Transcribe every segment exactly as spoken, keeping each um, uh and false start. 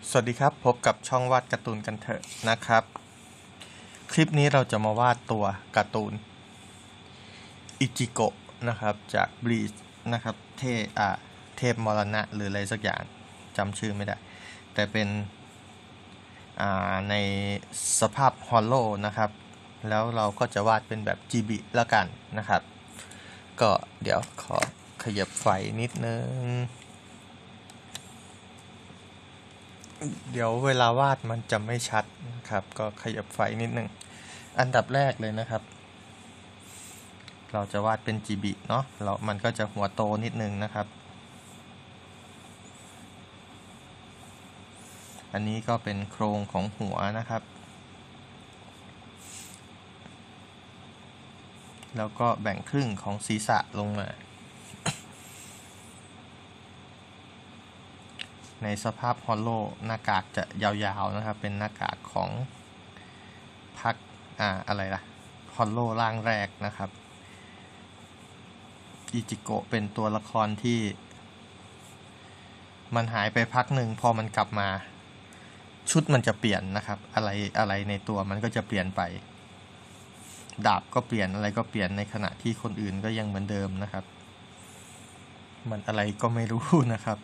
สวัสดีครับพบกับช่องวาดการ์ตูนกันเถอะนะครับคลิปนี้เราจะมาวาดตัวการ์ตูนอิจิโกะนะครับจากบลีชนะครับเทอ่าเทพมรณะหรืออะไรสักอย่างจำชื่อไม่ได้แต่เป็นอ่าในสภาพฮอลโลนะครับแล้วเราก็จะวาดเป็นแบบ จี บี แล้วกันนะครับก็เดี๋ยวขอขยับไฟนิดนึงเดี๋ยวเวลาวาดมันจะไม่ชัดนะครับก็ขยับไฟนิดนึงอันดับแรกเลยนะครับเราจะวาดเป็น จี บี เนาะแล้วมันก็จะหัวโตนิดนึงนะครับอันนี้ก็เป็นโครงของหัวนะครับแล้วก็แบ่งครึ่งของศีรษะลงมาในสภาพฮอลโลหน้ากากจะยาวๆนะครับเป็นหน้ากากของพักอ่าอะไรล่ะฮอลโลร่างแรกนะครับอิจิโกะเป็นตัวละครที่มันหายไปพักหนึ่งพอมันกลับมาชุดมันจะเปลี่ยนนะครับอะไรอะไรในตัวมันก็จะเปลี่ยนไปดาบก็เปลี่ยนอะไรก็เปลี่ยนในขณะที่คนอื่นก็ยังเหมือนเดิมนะครับมันอะไรก็ไม่รู้นะครับ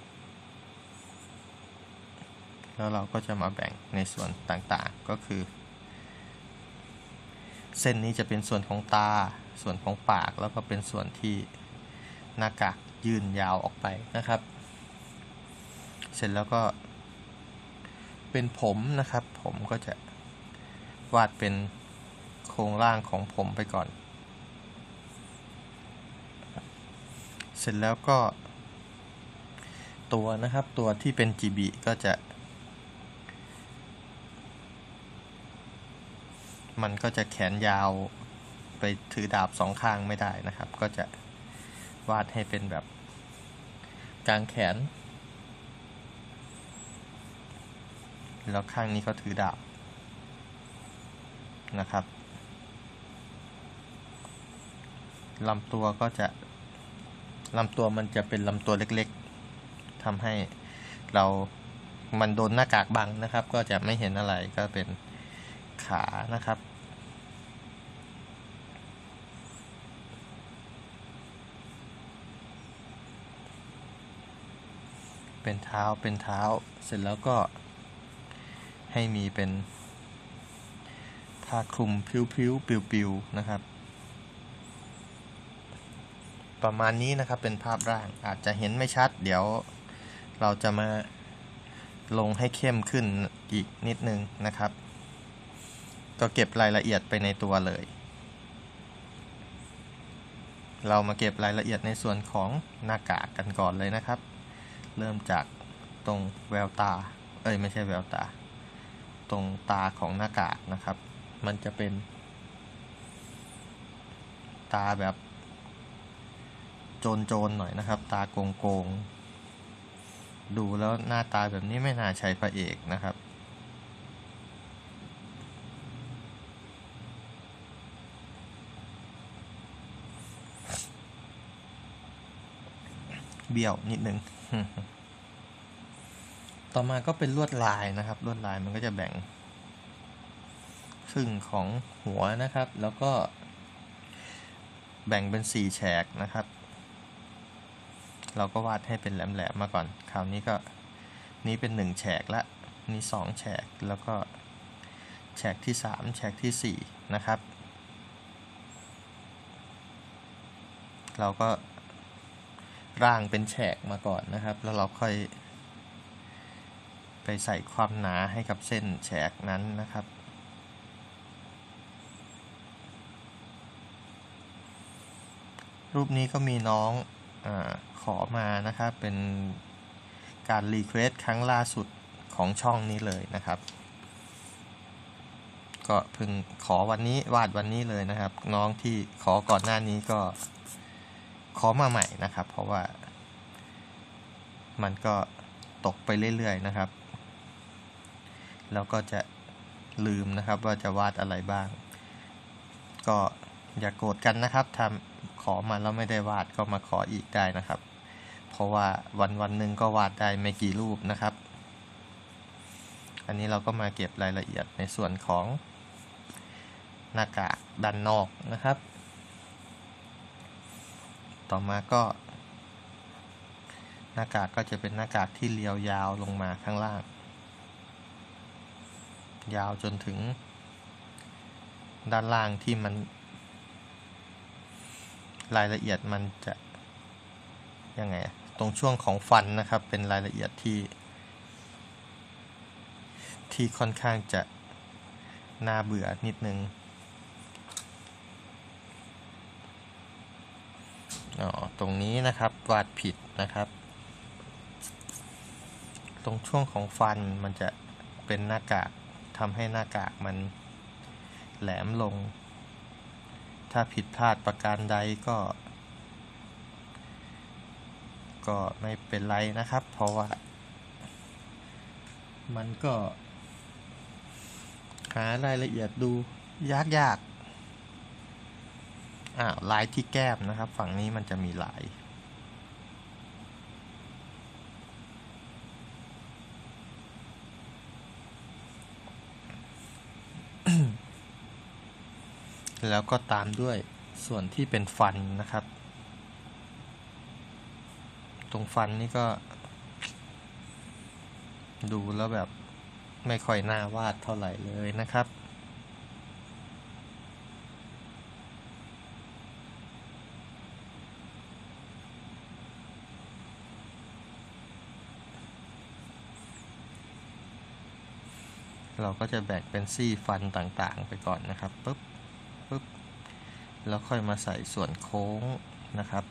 แล้วเราก็จะมาแบ่งในส่วนต่างๆก็คือเส้นนี้จะเป็นส่วนของตาส่วนของปากแล้วก็เป็นส่วนที่หน้ากากยื่นยาวออกไปนะครับเสร็จแล้วก็เป็นผมนะครับผมก็จะวาดเป็นโครงร่างของผมไปก่อนเสร็จแล้วก็ตัวนะครับตัวที่เป็น จี บี ก็จะมันก็จะแขนยาวไปถือดาบสองข้างไม่ได้นะครับก็จะวาดให้เป็นแบบกางแขนแล้วข้างนี้ก็ถือดาบนะครับลำตัวก็จะลำตัวมันจะเป็นลำตัวเล็กๆทำให้เรามันโดนหน้ากากบังนะครับก็จะไม่เห็นอะไรก็เป็นขานะครับเป็นเท้าเป็นเท้าเสร็จแล้วก็ให้มีเป็นผ้าคลุมผิวๆปิวๆนะครับประมาณนี้นะครับเป็นภาพร่างอาจจะเห็นไม่ชัดเดี๋ยวเราจะมาลงให้เข้มขึ้นอีกนิดนึงนะครับก็เก็บรายละเอียดไปในตัวเลยเรามาเก็บรายละเอียดในส่วนของหน้ากากกันก่อนเลยนะครับเริ่มจากตรงแววตาเอ้ยไม่ใช่แววตาตรงตาของหน้ากากนะครับมันจะเป็นตาแบบโจรๆหน่อยนะครับตาโกงๆดูแล้วหน้าตาแบบนี้ไม่น่าใช่พระเอกนะครับเบี้ยวนิดนึง ต่อมาก็เป็นลวดลายนะครับลวดลายมันก็จะแบ่งครึ่งของหัวนะครับแล้วก็แบ่งเป็นสี่แฉกนะครับเราก็วาดให้เป็นแหลมๆมาก่อนคราวนี้ก็นี้เป็นหนึ่งแฉกละนี่สองแฉกแล้วก็แฉกที่สามแฉกที่สี่นะครับเราก็ร่างเป็นแฉกมาก่อนนะครับแล้วเราค่อยไปใส่ความหนาให้กับเส้นแฉกนั้นนะครับรูปนี้ก็มีน้องอ่าขอมานะครับเป็นการรีเควสครั้งล่าสุดของช่องนี้เลยนะครับก็เพิ่งขอวันนี้วาดวันนี้เลยนะครับน้องที่ขอก่อนหน้านี้ก็ขอมาใหม่นะครับเพราะว่ามันก็ตกไปเรื่อยๆนะครับแล้วก็จะลืมนะครับว่าจะวาดอะไรบ้างก็อย่ากโกรธกันนะครับทำขอมาแล้วไม่ได้วาดก็มาขออีกได้นะครับเพราะว่าวันวันหนึ่งก็วาดได้ไม่กี่รูปนะครับอันนี้เราก็มาเก็บรายละเอียดในส่วนของหน้ากากด้านนอกนะครับต่อมาก็หน้ากากก็จะเป็นหน้ากากที่เรียวยาวลงมาข้างล่างยาวจนถึงด้านล่างที่มันรายละเอียดมันจะยังไงตรงช่วงของฟันนะครับเป็นรายละเอียดที่ที่ค่อนข้างจะน่าเบื่อนิดนึงอ๋อตรงนี้นะครับวาดผิดนะครับตรงช่วงของฟันมันจะเป็นหน้ากากทำให้หน้ากากมันแหลมลงถ้าผิดพลาดประการใดก็ก็ไม่เป็นไรนะครับเพราะว่ามันก็หารายละเอียดดูยากยากอ่าลายที่แก้มนะครับฝั่งนี้มันจะมีลายแล้วก็ตามด้วยส่วนที่เป็นฟันนะครับตรงฟันนี่ก็ดูแล้วแบบไม่ค่อยน่าวาดเท่าไหร่เลยนะครับเราก็จะแบ่งเป็นซี่ฟันต่างๆไปก่อนนะครับปึ๊บปึ๊บแล้วค่อยมาใส่ส่วนโค้งนะครับ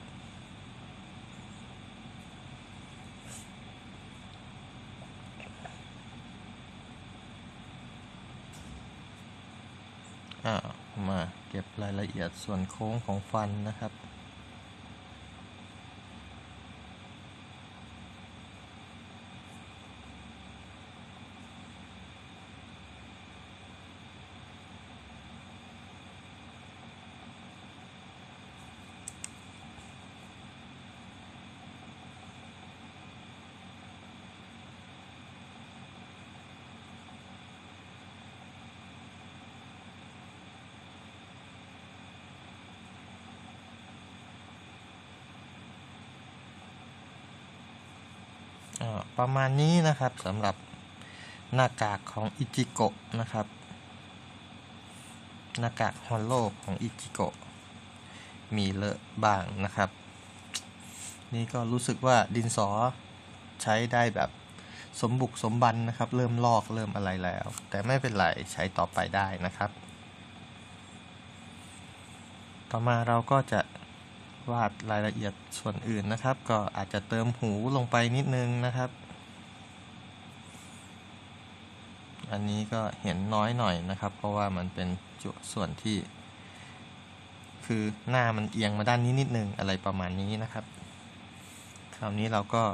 อ่ามาเก็บรายละเอียดส่วนโค้งของฟันนะครับประมาณนี้นะครับสำหรับหน้ากากของอิจิโกะนะครับหน้ากากฮอลโลของอิจิโกะมีเลอะบ้างนะครับนี่ก็รู้สึกว่าดินสอใช้ได้แบบสมบุกสมบันนะครับเริ่มลอกเริ่มอะไรแล้วแต่ไม่เป็นไรใช้ต่อไปได้นะครับต่อมาเราก็จะวาดรายละเอียดส่วนอื่นนะครับก็อาจจะเติมหูลงไปนิดนึงนะครับอันนี้ก็เห็นน้อยหน่อยนะครับเพราะว่ามันเป็นจุดส่วนที่คือหน้ามันเอียงมาด้านนี้นิดนึงอะไรประมาณนี้นะครับคราวนี้เราก็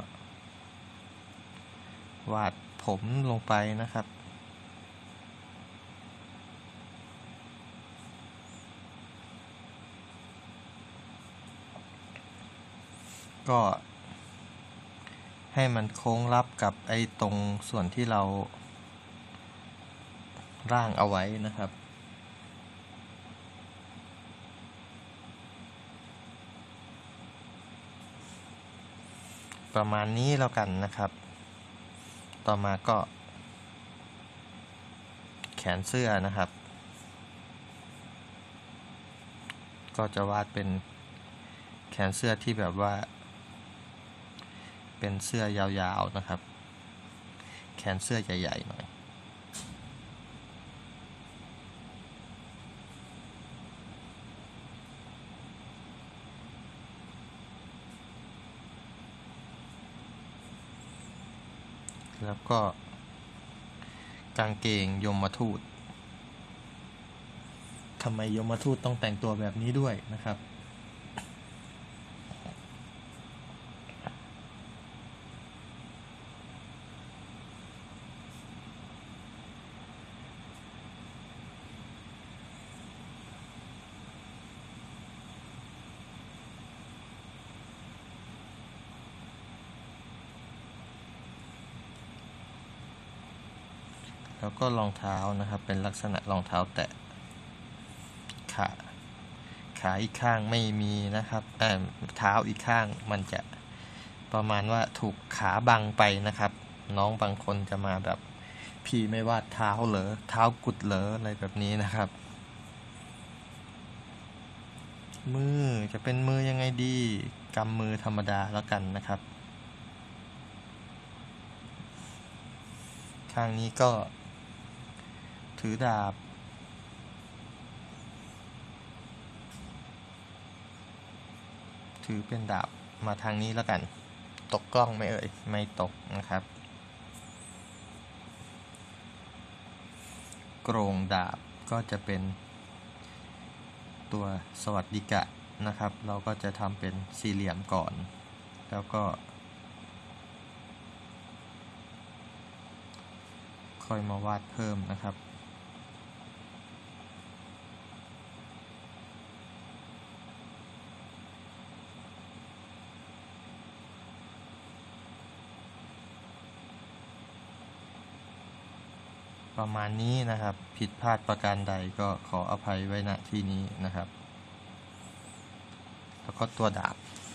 วาดผมลงไปนะครับก็ให้มันโค้งรับกับไอ้ตรงส่วนที่เราร่างเอาไว้นะครับประมาณนี้แล้วกันนะครับต่อมาก็แขนเสื้อนะครับก็จะวาดเป็นแขนเสื้อที่แบบว่าเป็นเสื้อยาวๆนะครับแขนเสื้อใหญ่ๆหน่อยแล้วก็กางเกงยมทูตทำไมยมทูตต้องแต่งตัวแบบนี้ด้วยนะครับแล้วก็รองเท้านะครับเป็นลักษณะรองเท้าแตะขาขาอีกข้างไม่มีนะครับเอ่อเท้าอีกข้างมันจะประมาณว่าถูกขาบังไปนะครับน้องบางคนจะมาแบบพี่ไม่วาดเท้าเหรอเท้ากุดเหรออะไรแบบนี้นะครับมือจะเป็นมือยังไงดีกำมือธรรมดาแล้วกันนะครับข้างนี้ก็ถือดาบถือเป็นดาบมาทางนี้แล้วกันตกกล้องไหมเอ่ยไม่ตกนะครับโกรงดาบก็จะเป็นตัวสวัสดิกะนะครับเราก็จะทำเป็นสี่เหลี่ยมก่อนแล้วก็ค่อยมาวาดเพิ่มนะครับประมาณนี้นะครับผิดพลาดประการใดก็ขออภัยไว้ณที่นี้นะครับแล้วก็ตัวดาบ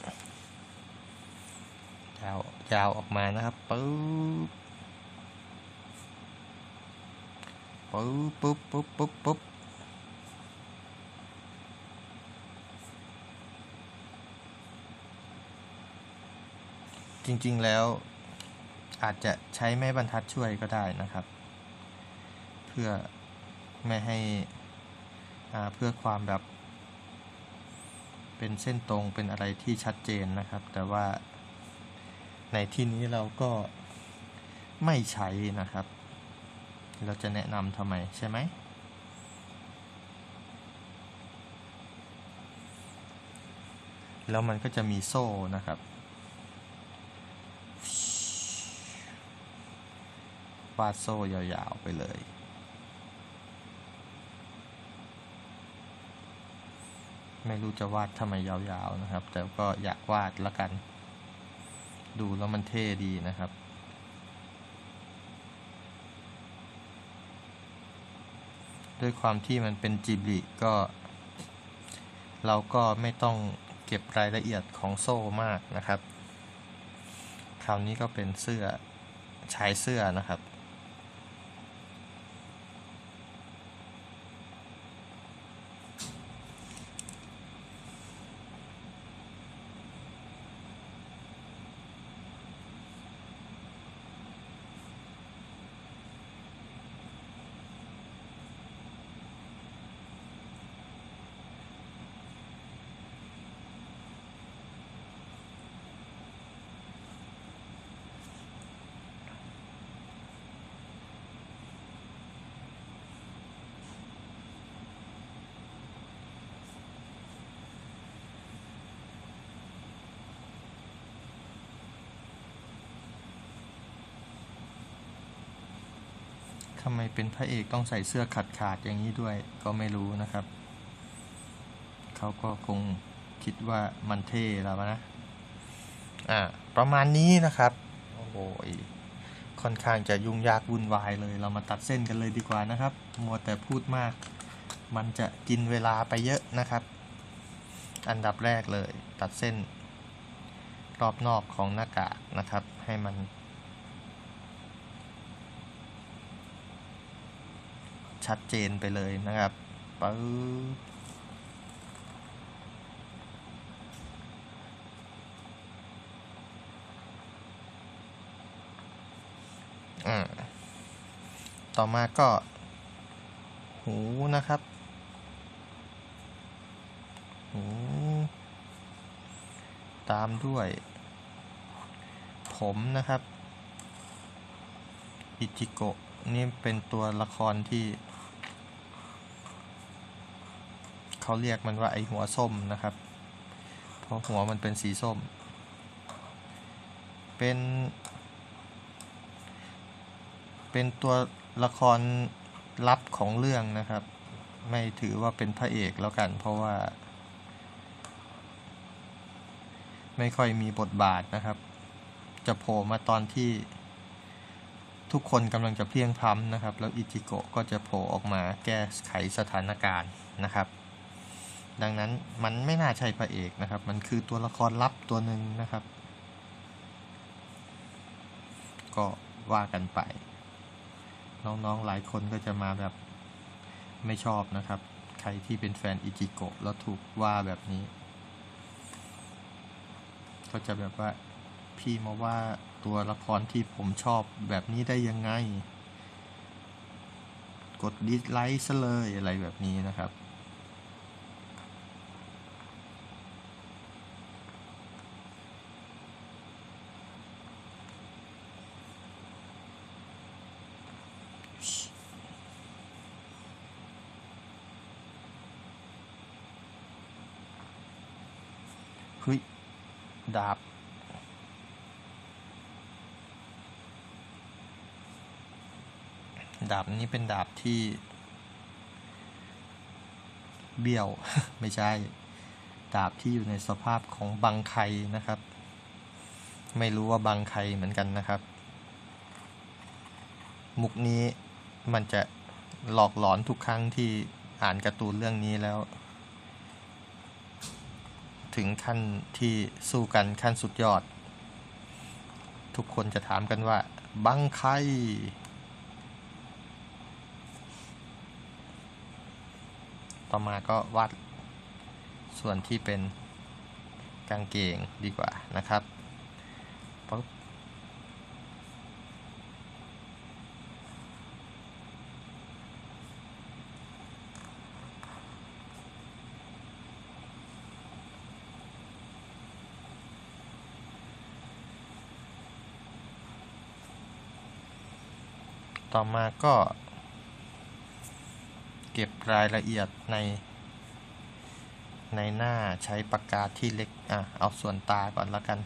ยาวยาวออกมานะครับปึ๊บปึ๊บปึ๊บปึ๊บปึ๊บปึ๊บจริงๆแล้วอาจจะใช้ไม้บรรทัดช่วยก็ได้นะครับเพื่อไม่ให้เพื่อความแบบเป็นเส้นตรงเป็นอะไรที่ชัดเจนนะครับแต่ว่าในที่นี้เราก็ไม่ใช้นะครับเราจะแนะนำทำไมใช่ไหมแล้วมันก็จะมีโซ่นะครับวาดโซ่ยาวๆไปเลยไม่รู้จะวาดทำไมยาวๆนะครับแต่ก็อยากวาดละกันดูแล้วมันเท่ดีนะครับด้วยความที่มันเป็นจิบลิก็เราก็ไม่ต้องเก็บรายละเอียดของโซ่มากนะครับคราวนี้ก็เป็นเสื้อชายเสื้อนะครับทำไมเป็นพระเอกต้องใส่เสื้อขาดขาดอย่างนี้ด้วยก็ไม่รู้นะครับเขาก็คงคิดว่ามันเท่แล้วนะอ่าประมาณนี้นะครับโอ้โหค่อนข้างจะยุ่งยากวุ่นวายเลยเรามาตัดเส้นกันเลยดีกว่านะครับมัวแต่พูดมากมันจะกินเวลาไปเยอะนะครับอันดับแรกเลยตัดเส้นรอบนอกของหน้ากากนะครับให้มันชัดเจนไปเลยนะครับปึ๊บอ่าต่อมาก็หูนะครับหูตามด้วยผมนะครับอิจิโกะนี่เป็นตัวละครที่เขาเรียกมันว่าไอหัวส้มนะครับเพราะหัวมันเป็นสีส้มเป็นเป็นตัวละครลับของเรื่องนะครับไม่ถือว่าเป็นพระเอกแล้วกันเพราะว่าไม่ค่อยมีบทบาทนะครับจะโผล่มาตอนที่ทุกคนกำลังจะเพลียงพล้ำนะครับแล้วอิจิโกะก็จะโผล่ออกมาแก้ไขสถานการณ์นะครับดังนั้นมันไม่น่าใช่พระเอกนะครับมันคือตัวละครลับตัวหนึ่งนะครับก็ว่ากันไปน้องๆหลายคนก็จะมาแบบไม่ชอบนะครับใครที่เป็นแฟนอิจิโกะแล้วถูกว่าแบบนี้ก็จะแบบว่าพี่มาว่าตัวละครที่ผมชอบแบบนี้ได้ยังไงกดดิสไลค์ซะเลยอะไรแบบนี้นะครับเฮ้ยดาบดาบนี้เป็นดาบที่เบี้ยว ไม่ใช่ดาบที่อยู่ในสภาพของบังไคนะครับไม่รู้ว่าบังไคเหมือนกันนะครับมุกนี้มันจะหลอกหลอนทุกครั้งที่อ่านการ์ตูนเรื่องนี้แล้วถึงขั้นที่สู้กันขั้นสุดยอดทุกคนจะถามกันว่าบังไคต่อมาก็วาดส่วนที่เป็นกางเกงดีกว่านะครับปุ๊บต่อมาก็เก็บรายละเอียดในในหน้าใช้ปากกาที่เล็กอ่ะเอาส่วนตาก่อนแล้วกัน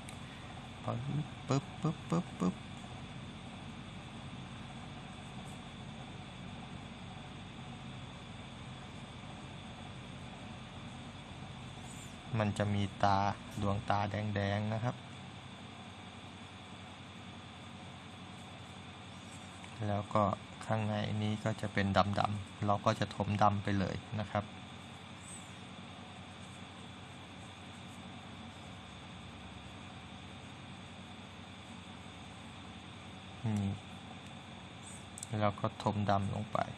ปึ๊บปึ๊บปึ๊บปึ๊บมันจะมีตาดวงตาแดงๆนะครับแล้วก็ข้างในนี้ก็จะเป็นดำๆเราก็จะถมดำไปเลยนะครับนี่แล้วก็ถมดำลงไป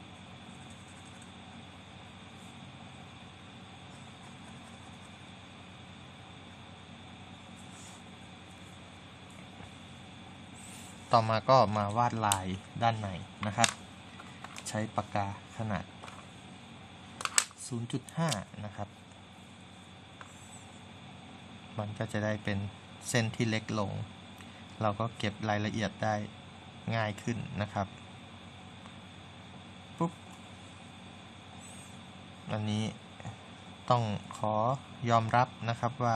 ต่อมาก็มาวาดลายด้านในนะครับใช้ปากกาขนาด ศูนย์จุดห้า นะครับมันก็จะได้เป็นเส้นที่เล็กลงเราก็เก็บรายละเอียดได้ง่ายขึ้นนะครับปุ๊บอันนี้ต้องขอยอมรับนะครับว่า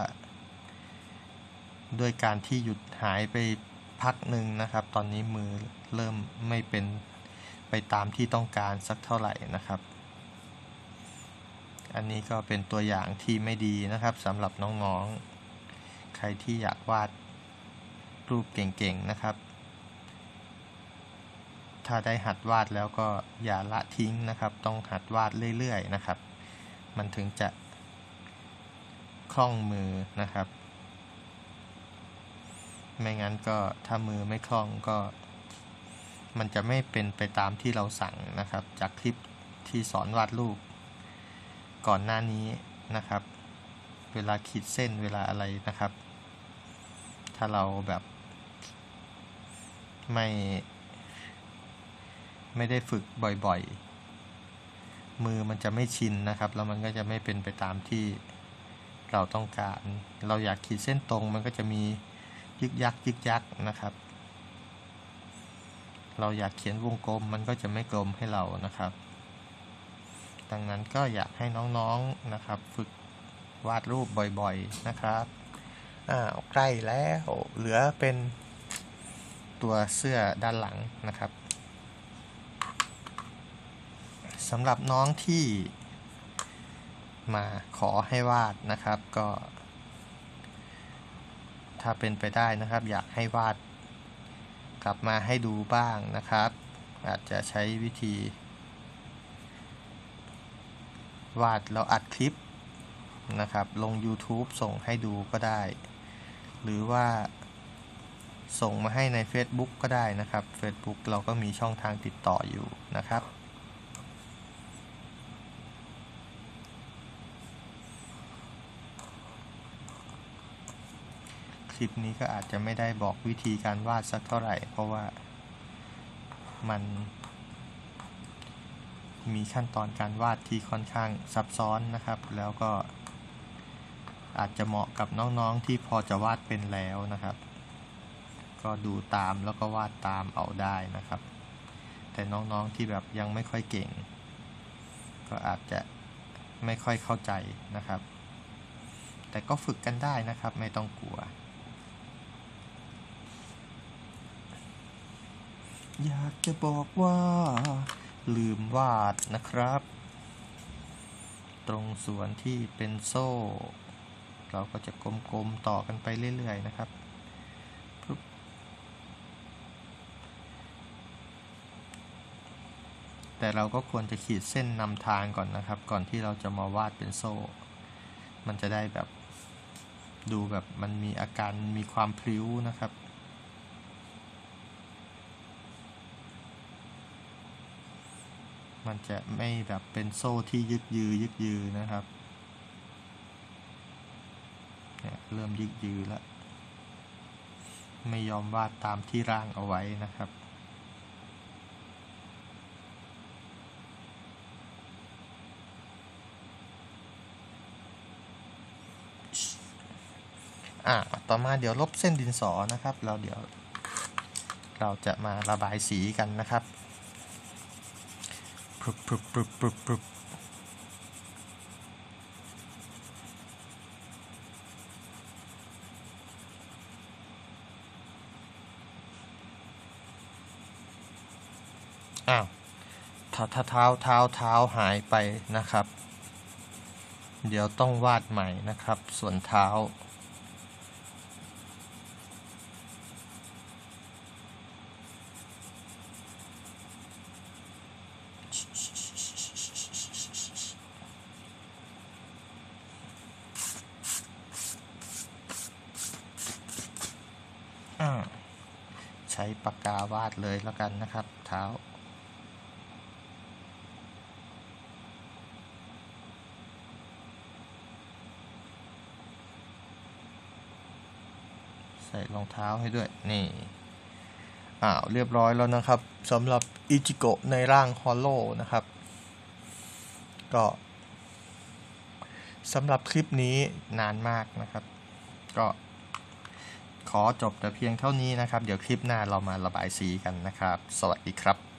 ด้วยการที่หยุดหายไปพักหนึ่งนะครับตอนนี้มือเริ่มไม่เป็นไปตามที่ต้องการสักเท่าไหร่นะครับอันนี้ก็เป็นตัวอย่างที่ไม่ดีนะครับสำหรับน้องๆใครที่อยากวาดรูปเก่งๆนะครับถ้าได้หัดวาดแล้วก็อย่าละทิ้งนะครับต้องหัดวาดเรื่อยๆนะครับมันถึงจะคล่องมือนะครับไม่งั้นก็ถ้ามือไม่คล่องก็มันจะไม่เป็นไปตามที่เราสั่งนะครับจากคลิปที่สอนวาดรูปก่อนหน้านี้นะครับเวลาขีดเส้นเวลาอะไรนะครับถ้าเราแบบไม่ไม่ได้ฝึกบ่อยๆมือมันจะไม่ชินนะครับแล้วมันก็จะไม่เป็นไปตามที่เราต้องการเราอยากขีดเส้นตรงมันก็จะมียึกยักยึกยักนะครับเราอยากเขียนวงกลมมันก็จะไม่กลมให้เรานะครับดังนั้นก็อยากให้น้องๆนะครับฝึกวาดรูปบ่อยๆนะครับอ่าใกล้แล้วเหลือเป็นตัวเสื้อด้านหลังนะครับสำหรับน้องที่มาขอให้วาดนะครับก็ถ้าเป็นไปได้นะครับอยากให้วาดกลับมาให้ดูบ้างนะครับอาจจะใช้วิธีวาดแล้วอัดคลิปนะครับลง YouTube ส่งให้ดูก็ได้หรือว่าส่งมาให้ใน Facebook ก็ได้นะครับ Facebook เราก็มีช่องทางติดต่ออยู่นะครับคลิปนี้ก็อาจจะไม่ได้บอกวิธีการวาดสักเท่าไหร่เพราะว่ามันมีขั้นตอนการวาดที่ค่อนข้างซับซ้อนนะครับแล้วก็อาจจะเหมาะกับน้องๆที่พอจะวาดเป็นแล้วนะครับก็ดูตามแล้วก็วาดตามเอาได้นะครับแต่น้องๆที่แบบยังไม่ค่อยเก่งก็อาจจะไม่ค่อยเข้าใจนะครับแต่ก็ฝึกกันได้นะครับไม่ต้องกลัวอยากจะบอกว่าลืมวาดนะครับตรงส่วนที่เป็นโซ่เราก็จะกลมๆต่อกันไปเรื่อยๆนะครับแต่เราก็ควรจะขีดเส้นนำทางก่อนนะครับก่อนที่เราจะมาวาดเป็นโซ่มันจะได้แบบดูแบบมันมีอาการมีความพลิ้วนะครับมันจะไม่แบบเป็นโซ่ที่ยึกยือยึกยือนะครับเนี่ยเริ่มยึกยือแล้วไม่ยอมวาดตามที่ร่างเอาไว้นะครับอ่ะต่อมาเดี๋ยวลบเส้นดินสอนะครับแล้วเดี๋ยวเราจะมาระบายสีกันนะครับปรึบปรึบปรึบปรึบปรึบอ้าวเท้าเท้าเท้าเท้าเท้าหายไปนะครับเดี๋ยวต้องวาดใหม่นะครับส่วนเท้าใช้ปากกาวาดเลยแล้วกันนะครับเท้าใส่รองเท้าให้ด้วยนี่อ้าวเรียบร้อยแล้วนะครับสำหรับอิจิโกะในร่างฮอลโลนะครับก็สำหรับคลิปนี้นานมากนะครับก็ขอจบแต่เพียงเท่านี้นะครับเดี๋ยวคลิปหน้าเรามาระบายสีกันนะครับสวัสดีครับ